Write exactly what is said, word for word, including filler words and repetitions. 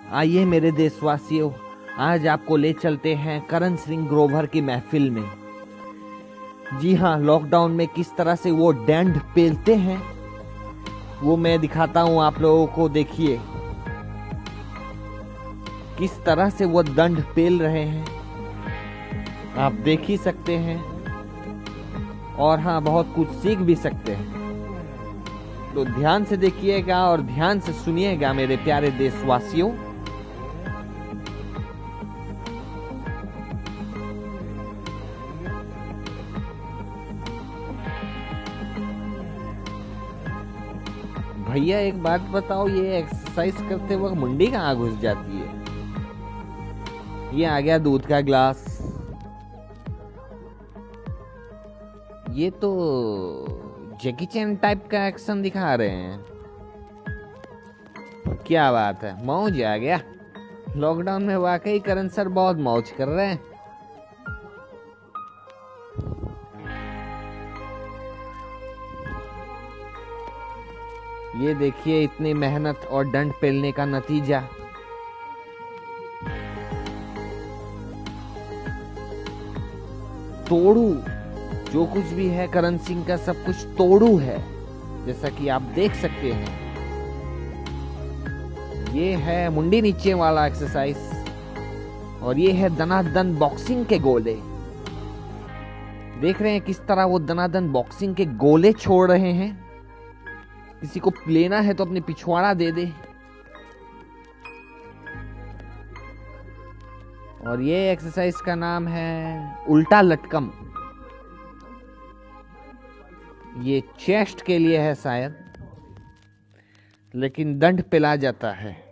आइए मेरे देशवासियों, आज आपको ले चलते हैं करण सिंह ग्रोवर की महफिल में। जी हाँ, लॉकडाउन में किस तरह से वो डंड पेलते हैं वो मैं दिखाता हूँ आप लोगों को। देखिए किस तरह से वो दंड पेल रहे हैं, आप देख ही सकते हैं। और हाँ, बहुत कुछ सीख भी सकते हैं, तो ध्यान से देखिएगा और ध्यान से सुनिएगा मेरे प्यारे देशवासियों। भैया एक बात बताओ, ये एक्सरसाइज करते वक्त मुंडी कहाँ घुस जाती है? ये आ गया दूध का ग्लास। ये तो जैकी चैन टाइप का एक्शन दिखा रहे हैं। क्या बात है, मौज आ गया। लॉकडाउन में वाकई करण सर बहुत मौज कर रहे हैं। ये देखिए इतनी मेहनत और डंड पेलने का नतीजा। तोड़ू जो कुछ भी है करण सिंह का, सब कुछ तोड़ू है, जैसा कि आप देख सकते हैं। ये है मुंडी नीचे वाला एक्सरसाइज और ये है दनादन बॉक्सिंग के गोले। देख रहे हैं किस तरह वो दनादन बॉक्सिंग के गोले छोड़ रहे हैं। किसी को लेना है तो अपने पिछवाड़ा दे दे। और ये एक्सरसाइज का नाम है उल्टा लटकम। ये चेस्ट के लिए है शायद, लेकिन दंड पिला जाता है।